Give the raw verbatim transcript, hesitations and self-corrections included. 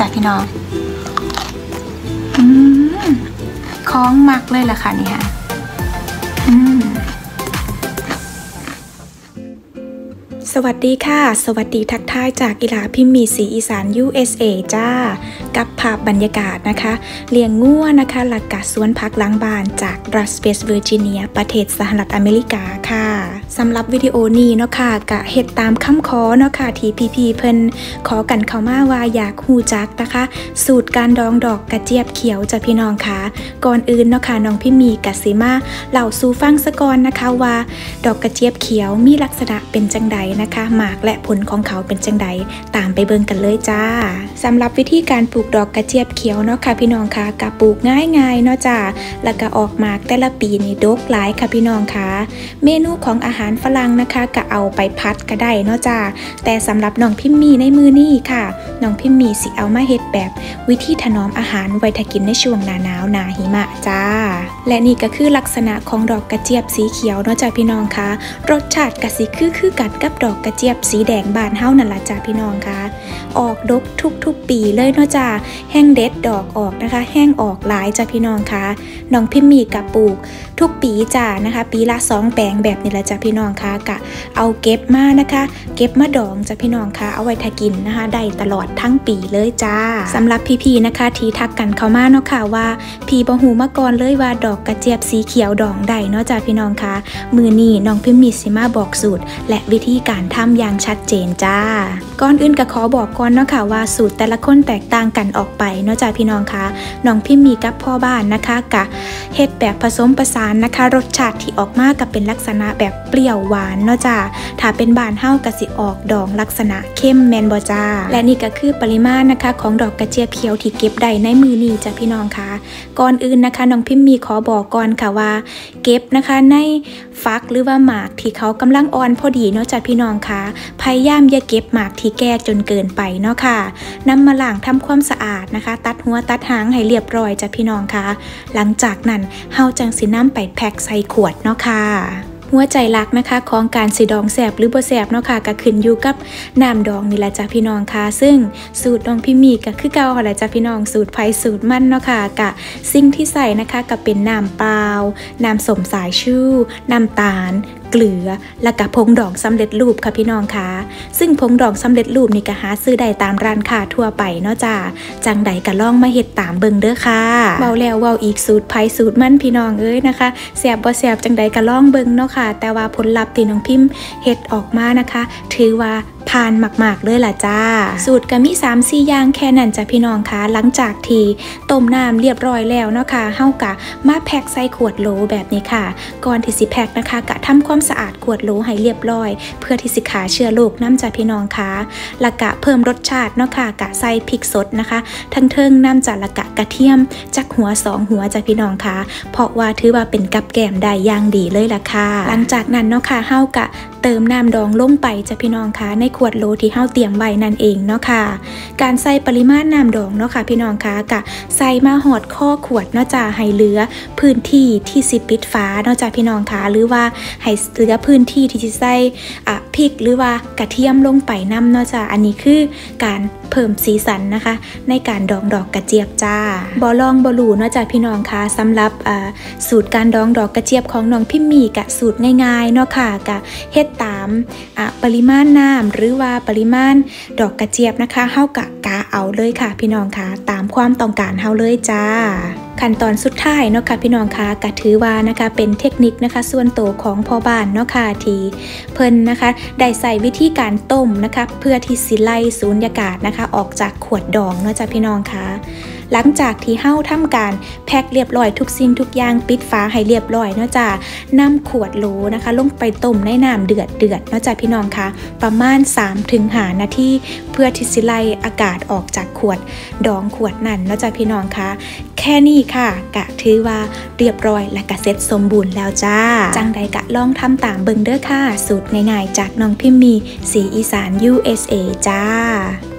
จ้ะพี่น้องอืมคล้องมักเลยล่ะค่ะนี่ค่ะอืมสวัสดีค่ะสวัสดีทักทายจากอีหลาพิมพ์มีสีอีสาน ยู เอส เอ จ้ากับภาพบรรยากาศนะคะเลี้ยงงัวนะคะหลักกะสวนพักหลังบ้านจากรัสเวสต์เวอร์จิเนียประเทศสหรัฐอเมริกาค่ะสำหรับวิดีโอนี้เนาะค่ะกะเฮ็ดตามคำขอเนาะค่ะที่พี่ๆเพิ่นขอกันเข้ามาว่าอยากฮู้จักนะคะสูตรการดองดอกกระเจี๊ยบเขียวจ้ะพี่น้องค่ะก่อนอื่นเนาะค่ะน้องพิมมีกะสิมาเล่าสู่ฟังซะก่อนนะคะว่าดอกกระเจี๊ยบเขียวมีลักษณะเป็นจังใดนะคะหมากและผลของเขาเป็นจังใดตามไปเบิ่งกันเลยจ้าสำหรับวิธีการปลูกดอกกระเจี๊ยบเขียวเนาะค่ะพี่น้องค่ะกะปลูกง่ายๆเนาะจ้าแล้วก็ออกหมากแต่ละปีนี่ดกหลายค่ะพี่น้องค่ะเมนูของอาหารฝรั่งนะคะก็เอาไปพัดก็ได้เนาะจ้าแต่สำหรับน้องพิมมีในมือนี้ค่ะน้องพิมมีสิเอามาเฮ็ดแบบวิธีถนอมอาหารไว้ถ้ากินในช่วงหน้าหนาวหน้าหิมะจ้าและนี่ก็คือลักษณะของดอกกระเจี๊ยบสีเขียวเนาะจ้าพี่น้องค่ะรสชาติก็สิคือคือกันกับดอกกระเจี๊ยบสีแดงบานเฮานั่นล่ะจ้าพี่น้องค่ะออกดกทุกๆปีเลยเนาะจ้าแห้งเด็ดดอกออกนะคะแห้งออกหลายจ้าพี่น้องค่ะน้องพิมมีกะปลูกทุกปีจ้านะคะปีละสองแปลงแบบนี้แหละจ้าพี่น้องค่ะกะเอาเก็บมานะคะเก็บมาดองจ้าพี่น้องค่ะเอาไว้ทากินนะคะได้ตลอดทั้งปีเลยจ้าสำหรับพี่ๆนะคะที่ทักกันเข้ามาเนาะค่ะว่าพี่บ่ฮู้มาก่อนเลยว่าดอกกระเจี๊ยบสีเขียวดองได้เนาะจ้าพี่น้องค่ะมื้อนี้น้องพิมมีสิมาบอกสูตรและวิธีการทำอย่างชัดเจนจ้าก่อนอื่นก็ขอบอกก่อนเนาะค่ะว่าสูตรแต่ละคนแตกต่างกันออกไปเนาะจ้าพี่น้องค่ะน้องพิมมีกับพ่อบ้านนะคะกะเฮ็ดแบบผสมผสานนะคะรสชาติที่ออกมาก็เป็นลักษณะแบบเปรี้ยวหวานเนาะจ้าถ้าเป็นบ้านเฮาก็สิออกดองลักษณะเข้มแม่นบ่จ้าและนี่ก็คือปริมาณนะคะของดอกกระเจี๊ยบเขียวที่เก็บได้ในมือนี้จ้าพี่น้องค่ะก่อนอื่นนะคะน้องพิมมีขอบอกก่อนค่ะว่าเก็บนะคะในฟักหรือว่าหมากที่เขากำลังอ่อนพอดีเนาะจ้าพี่น้องค่ะพยายามอย่าเก็บหมากที่แก่จนเกินไปเนาะค่ะนำมาล้างทำความสะอาดนะคะตัดหัวตัดหางให้เรียบร้อยจ้าพี่น้องค่ะหลังจากนั้นเฮาจังสินำไปแพ็คใส่ขวดเนาะค่ะหัวใจหลักนะคะของการสิดองแสบหรือบ่แสบเนาะค่ะก็ขึ้นอยู่กับน้ำดองนี่แหละจ้ะพี่น้องค่ะซึ่งสูตรน้องพิมมีก็คือเก่าแหละจ้ะพี่น้องสูตรไผสูตรมันเนาะค่ะกะสิ่งที่ใส่นะคะก็เป็นน้ำเปล่าน้ำส้มสายชูน้ำตาลเกลือและกับผงดองสำเร็จรูปค่ะพี่น้องค่ะซึ่งผงดองสำเร็จรูปนี่ก็หาซื้อได้ตามร้านค้าทั่วไปเนาะจ้าจังใดก็ลองมาเฮ็ดตามเบิ่งเด้อค่ะเว้าแล้วเว้าอีกสูตรไผสูตรมันพี่น้องเอ้ยนะคะแซ่บบ่แซ่บจังใดก็ลองเบิ่งเนาะค่ะแต่ว่าผลลัพธ์ที่น้องพิมพ์เฮ็ดออกมานะคะถือว่าผ่านมากๆเลยล่ะจ้าสูตรก็มี สามสี่ อย่างแค่นั้นจ้ะพี่น้องค่ะหลังจากที่ต้มน้ำเรียบร้อยแล้วเนาะค่ะเฮากะมาแพ็คใส่ขวดโหลแบบนี้ค่ะก่อนที่สิแพ็คนะคะกะทำความสะอาดขวดโหลให้เรียบร้อยเพื่อที่สิฆ่าเชื้อโรคน้ำจ้ะพี่น้องค่ะแล้วกะเพิ่มรสชาติเนาะค่ะกะใส่พริกสดนะคะทั้งเทิงน้ำจ้ะและกะกระเทียมจักหัวสองหัวจ้ะพี่น้องค่ะเพราะว่าถือว่าเป็นกับแกล้มได้อย่างดีเลยล่ะค่ะหลังจากนั้นเนาะค่ะเฮากะเติมน้ำดองลงไปจ้ะพี่น้องค่ะในขวดโหลที่เฮาเตรียมไว้นั่นเองเนาะค่ะการใส่ปริมาณน้ำดองเนาะค่ะพี่น้องค่ะกะใส่มาหอดข้อขวดเนาะจ้ะให้เหลือพื้นที่ที่สิปิดฝาเนาะจ้ะพี่น้องค่ะหรือว่าให้เหลือพื้นที่ที่จะใส่อ่ะพริกหรือว่ากระเทียมลงไปน้ำเนาะจ้ะอันนี้คือการเพิ่มสีสันนะคะในการดองดอกกระเจี๊ยบจ้าบ่ลองบ่รู้เนาะจ้ะพี่น้องค่ะสำหรับอ่าสูตรการดองดอกกระเจี๊ยบของน้องพิมมีกะสูตรง่ายๆเนาะค่ะกะเฮ็ดตามอ่ะปริมาณน้ำหรือว่าปริมาณดอกกระเจี๊ยบนะคะเฮากะกะเอาเลยค่ะพี่น้องค่ะตามความต้องการเฮาเลยจ้าขั้นตอนสุดท้ายเนาะค่ะพี่น้องค่ะกะถือว่านะคะเป็นเทคนิคนะคะส่วนตัวของพ่อบ้านเนาะค่ะที่เพิ่นนะคะได้ใส่วิธีการต้มนะคะเพื่อที่สิไล่สูญญากาศนะคะออกจากขวดดองเนาะจ้ะพี่น้องค่ะหลังจากที่เฮาทำการแพ็คเรียบร้อยทุกสิ่งทุกอย่างปิดฝาให้เรียบร้อยเนาะจ้ะนำขวดโหลนะคะลงไปต้มในน้ำเดือดเดือดเนาะจ้ะพี่น้องค่ะประมาณ สามถึงห้า นาทีเพื่อที่สิไล่อากาศออกจากขวดดองขวดนั่นเนาะจ้ะพี่น้องค่ะแค่นี้ค่ะกะถือว่าเรียบร้อยและกะเสร็จสมบูรณ์แล้วจ้าจังใดกะลองทำตามเบิ่งเด้อค่ะสูตรง่ายๆจากน้องพิมมีสีอีสาน ยู เอส เอ จ้า